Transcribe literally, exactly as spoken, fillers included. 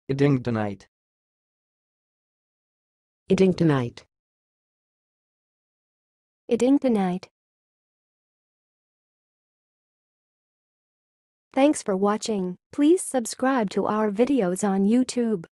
edingtonite, edingtonite, edingtonite. Thanks for watching. Please subscribe to our videos on YouTube.